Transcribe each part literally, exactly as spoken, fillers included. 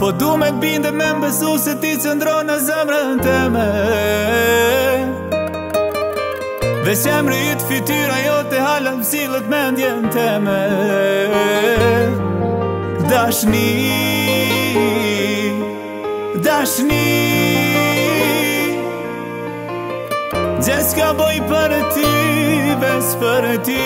Po du me t'binde me m'besu se ti qëndron në zemrën teme. Veç emri i t'fytyra jote hala m'sillet mendjen teme. Dashni, dashni, gjes ka boj për ty, ves për ty.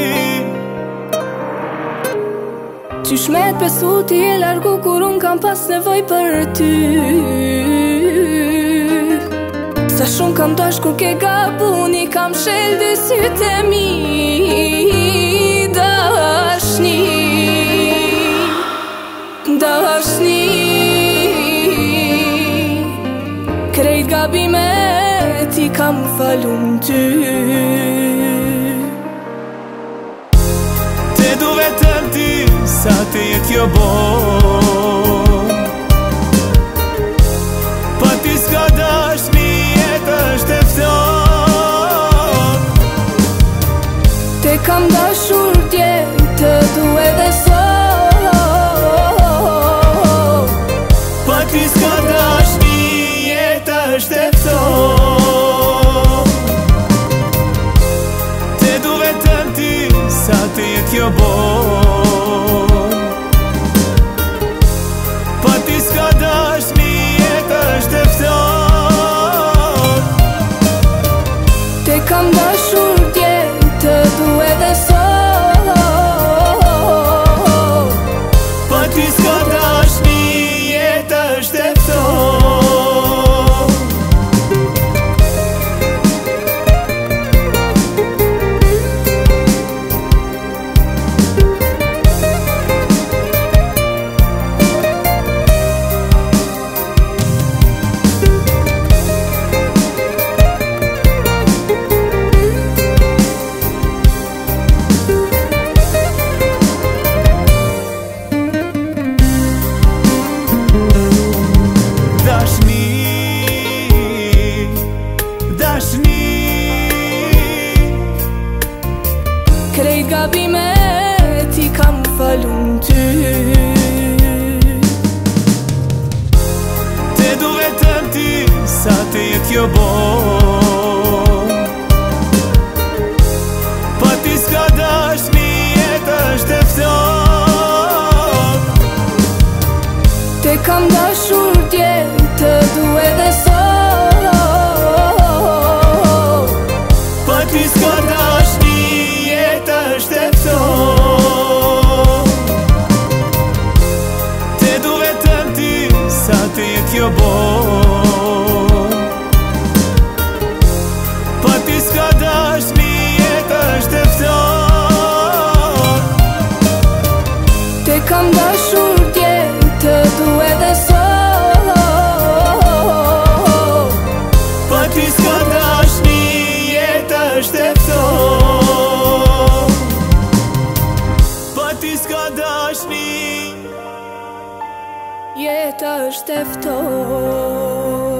Qysh me t'besu ti e largu kur unë kam pas nevoj për ty. Sa shumë kam dash kur ke gabuni, kam shel dy sytë e mi. Dashni, dashni, krejt gabimet i kam falun ty. Te du vetëm ty, sa të jetë jo bo. Pa ty s'ka dashni, jetë është e fton. Te kam dashur dje, të du edhe sot. Pa ty s'ka dashni, jetë është e fton. Te du vetëm ty, sa të jetë jo bo. Pa ty s'ka dashni, jetë është e fton. Te kam dashur dje, të du edhe sot. Pa ty s'ka dashni, jetë është e fton. Krejt gabimet i kam falun ty. Te du vetëm ty, sa të jetë jo bo. Pa ty s'ka dashni, jetë është e fton. Te kam dashur dje, të du edhe sot. Pa ty s'ka dashni, jetë është e fton. Te du vetëm ty, sa të jetë jo bo. Pa ty s'ka dashni, jetë është e fton. Te kam dashur dje, të du edhe sot. Pa ty s'ka dashni, jetë është e fton. Pa ty s'ka dashni, jetë është e fton.